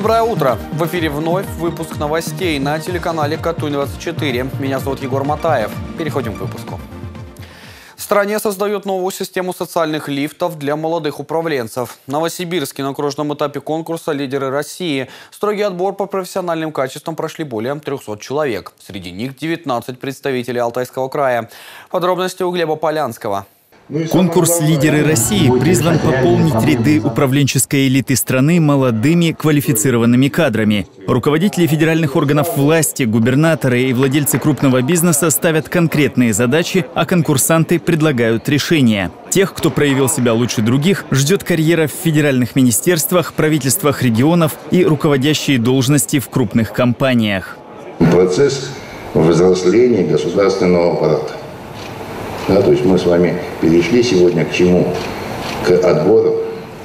Доброе утро! В эфире вновь выпуск новостей на телеканале Катунь-24. Меня зовут Егор Матаев. Переходим к выпуску. В стране создают новую систему социальных лифтов для молодых управленцев. В Новосибирске на окружном этапе конкурса «Лидеры России» строгий отбор по профессиональным качествам прошли более 300 человек. Среди них 19 представителей Алтайского края. Подробности у Глеба Полянского. Конкурс «Лидеры России» призван пополнить ряды управленческой элиты страны молодыми квалифицированными кадрами. Руководители федеральных органов власти, губернаторы и владельцы крупного бизнеса ставят конкретные задачи, а конкурсанты предлагают решения. Тех, кто проявил себя лучше других, ждет карьера в федеральных министерствах, правительствах регионов и руководящие должности в крупных компаниях. Процесс взросления государственного аппарата. Да, то есть мы с вами перешли сегодня к чему? К отбору,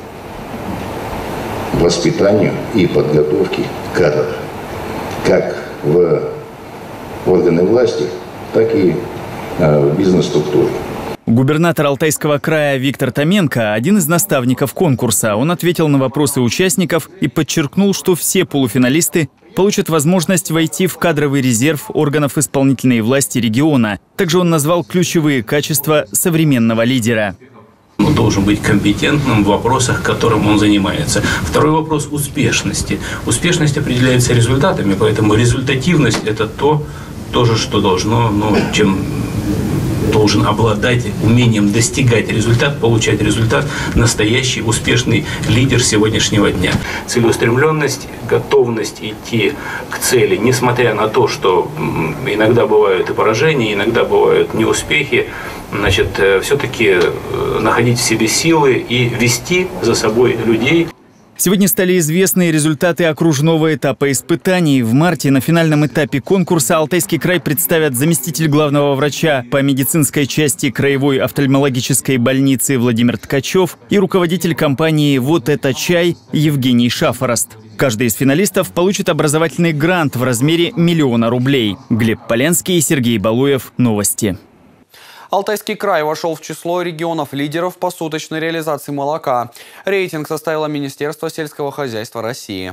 воспитанию и подготовке кадров. Как в органы власти, так и в бизнес-структуре. Губернатор Алтайского края Виктор Томенко – один из наставников конкурса. Он ответил на вопросы участников и подчеркнул, что все полуфиналисты получат возможность войти в кадровый резерв органов исполнительной власти региона. Также он назвал ключевые качества современного лидера. Он должен быть компетентным в вопросах, которым он занимается. Второй вопрос – успешности. Успешность определяется результатами, поэтому результативность – это тоже, что должно, чем должен обладать умением достигать результат, получать результат настоящий успешный лидер сегодняшнего дня. Целеустремленность, готовность идти к цели, несмотря на то, что иногда бывают и поражения, иногда бывают неуспехи, все-таки находить в себе силы и вести за собой людей. Сегодня стали известны результаты окружного этапа испытаний. В марте на финальном этапе конкурса Алтайский край представят заместитель главного врача по медицинской части Краевой офтальмологической больницы Владимир Ткачев и руководитель компании «Вот это чай» Евгений Шафорост. Каждый из финалистов получит образовательный грант в размере 1 000 000 рублей. Глеб Полянский и Сергей Балуев. Новости. Алтайский край вошел в число регионов-лидеров по суточной реализации молока. Рейтинг составило Министерство сельского хозяйства России.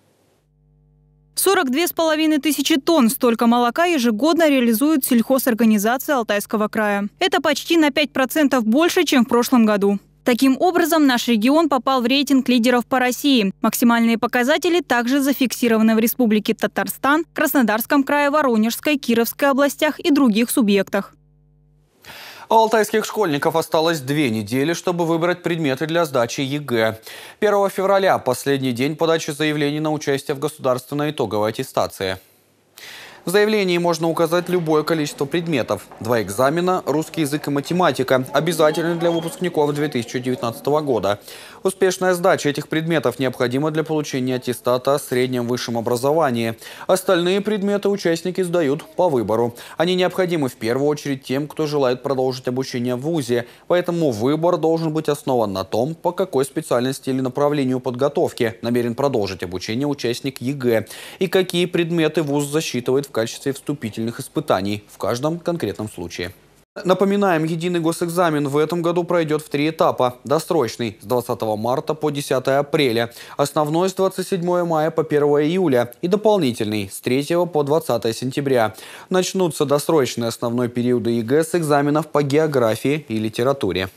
42,5 тысячи тонн столько молока ежегодно реализуют сельхозорганизации Алтайского края. Это почти на 5% больше, чем в прошлом году. Таким образом, наш регион попал в рейтинг лидеров по России. Максимальные показатели также зафиксированы в Республике Татарстан, Краснодарском крае, Воронежской, Кировской областях и других субъектах. У алтайских школьников осталось 2 недели, чтобы выбрать предметы для сдачи ЕГЭ. 1 февраля – последний день подачи заявлений на участие в государственной итоговой аттестации. В заявлении можно указать любое количество предметов. 2 экзамена – русский язык и математика, обязательны для выпускников 2019 года. Успешная сдача этих предметов необходима для получения аттестата о среднем высшем образовании. Остальные предметы участники сдают по выбору. Они необходимы в первую очередь тем, кто желает продолжить обучение в вузе. Поэтому выбор должен быть основан на том, по какой специальности или направлению подготовки намерен продолжить обучение участник ЕГЭ и какие предметы вуз засчитывает в качестве вступительных испытаний в каждом конкретном случае. Напоминаем, единый госэкзамен в этом году пройдет в 3 этапа. Досрочный – с 20 марта по 10 апреля, основной – с 27 мая по 1 июля и дополнительный – с 3 по 20 сентября. Начнутся досрочные основной периоды ЕГЭ с экзаменов по географии и литературе.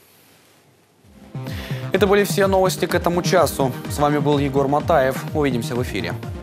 Это были все новости к этому часу. С вами был Егор Матаев. Увидимся в эфире.